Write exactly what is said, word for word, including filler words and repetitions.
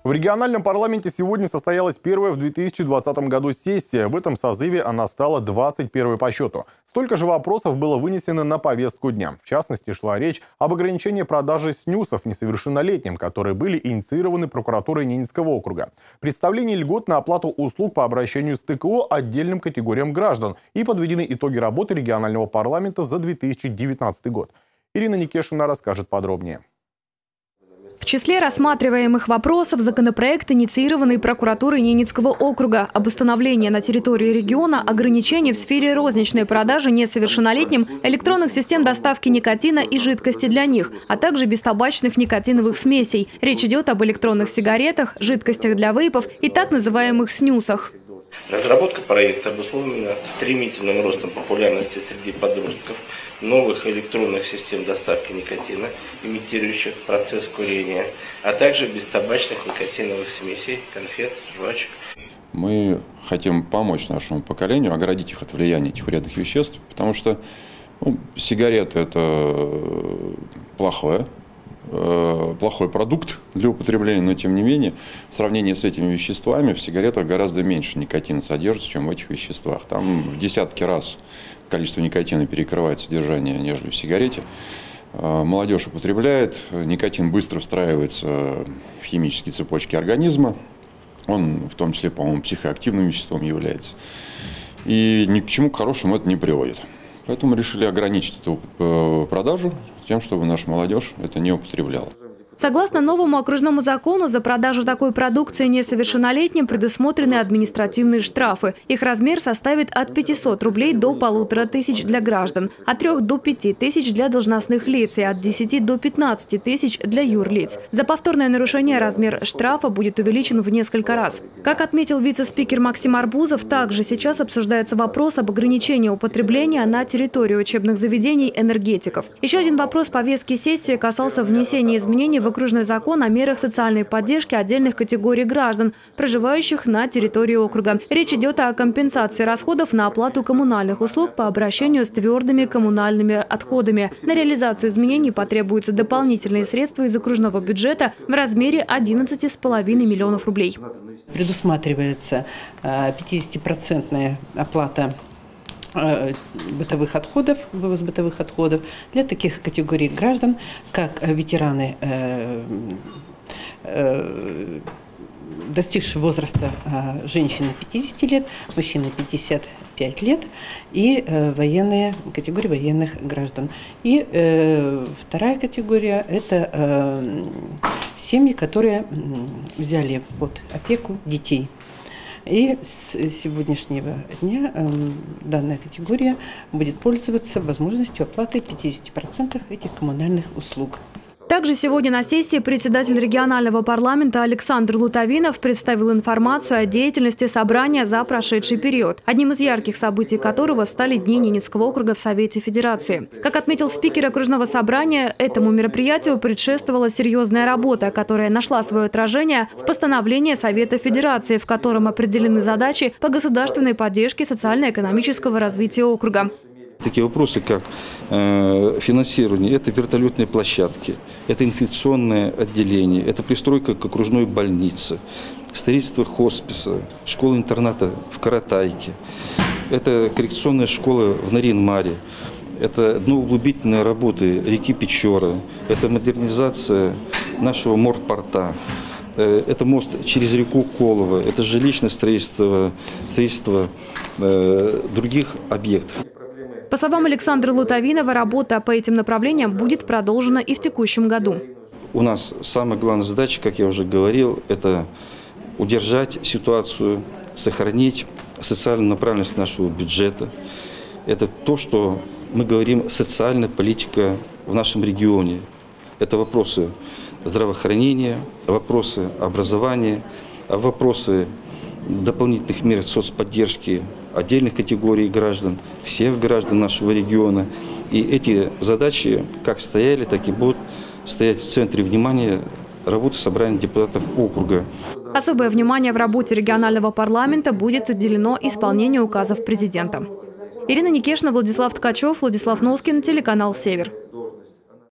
В региональном парламенте сегодня состоялась первая в две тысячи двадцатом году сессия. В этом созыве она стала двадцать первой по счету. Столько же вопросов было вынесено на повестку дня. В частности, шла речь об ограничении продажи снюсов несовершеннолетним, которые были инициированы прокуратурой Ненецкого округа. Представление льгот на оплату услуг по обращению с ТКО отдельным категориям граждан и подведены итоги работы регионального парламента за две тысячи девятнадцатый год. Ирина Никешина расскажет подробнее. В числе рассматриваемых вопросов законопроект, инициированный прокуратурой Ненецкого округа, об установлении на территории региона ограничений в сфере розничной продажи несовершеннолетним электронных систем доставки никотина и жидкости для них, а также бестабачных никотиновых смесей. Речь идет об электронных сигаретах, жидкостях для вейпов и так называемых снюсах. Разработка проекта обусловлена стремительным ростом популярности среди подростков новых электронных систем доставки никотина, имитирующих процесс курения, а также бестабачных никотиновых смесей, конфет, жвачек. Мы хотим помочь нашему поколению, оградить их от влияния этих вредных веществ, потому что ну, сигареты – это плохое. плохой продукт для употребления, но тем не менее, в сравнении с этими веществами в сигаретах гораздо меньше никотина содержится, чем в этих веществах. Там в десятки раз количество никотина перекрывает содержание, нежели в сигарете. Молодежь употребляет, никотин быстро встраивается в химические цепочки организма, он в том числе, по-моему, психоактивным веществом является. И ни к чему хорошему это не приводит. Поэтому решили ограничить эту продажу тем, чтобы наша молодежь это не употребляла. Согласно новому окружному закону, за продажу такой продукции несовершеннолетним предусмотрены административные штрафы. Их размер составит от пятисот рублей до полутора тысяч для граждан, от трёх до пяти тысяч для должностных лиц и от десяти до пятнадцати тысяч для юрлиц. За повторное нарушение размер штрафа будет увеличен в несколько раз. Как отметил вице-спикер Максим Арбузов, также сейчас обсуждается вопрос об ограничении употребления на территории учебных заведений энергетиков. Еще один вопрос повестки сессии касался внесения изменений в окружной закон о мерах социальной поддержки отдельных категорий граждан, проживающих на территории округа. Речь идет о компенсации расходов на оплату коммунальных услуг по обращению с твердыми коммунальными отходами. На реализацию изменений потребуются дополнительные средства из окружного бюджета в размере одиннадцати с половиной миллионов рублей. Предусматривается пятидесятипроцентная оплата бытовых отходов, вывоз бытовых отходов для таких категорий граждан, как ветераны, достигшие возраста женщины пятидесяти лет, мужчины пятьдесят пять лет и военные, категории военных граждан. И э, вторая категория – это э, семьи, которые взяли под опеку детей. И с сегодняшнего дня э, данная категория будет пользоваться возможностью оплаты пятидесяти процентов этих коммунальных услуг. Также сегодня на сессии председатель регионального парламента Александр Лутовинов представил информацию о деятельности собрания за прошедший период, одним из ярких событий которого стали Дни Ненецкого округа в Совете Федерации. Как отметил спикер окружного собрания, этому мероприятию предшествовала серьезная работа, которая нашла свое отражение в постановлении Совета Федерации, в котором определены задачи по государственной поддержке социально-экономического развития округа. Такие вопросы, как э, финансирование, это вертолетные площадки, это инфекционное отделение, это пристройка к окружной больнице, строительство хосписа, школа-интерната в Каратайке, это коррекционная школа в Нарьян-Маре, это дноуглубительные работы реки Печора, это модернизация нашего морпорта. Это мост через реку Колово, это жилищное строительство, строительство э, других объектов. По словам Александра Лутовинова, работа по этим направлениям будет продолжена и в текущем году. У нас самая главная задача, как я уже говорил, это удержать ситуацию, сохранить социальную направленность нашего бюджета. Это то, что мы говорим социальная политика в нашем регионе. Это вопросы здравоохранения, вопросы образования, вопросы дополнительных мер соцподдержки отдельных категорий граждан, всех граждан нашего региона. И эти задачи как стояли, так и будут стоять в центре внимания работы собрания депутатов округа. Особое внимание в работе регионального парламента будет уделено исполнению указов президента. Ирина Никешина, Владислав Ткачев, Владислав Носкин, телеканал «Север».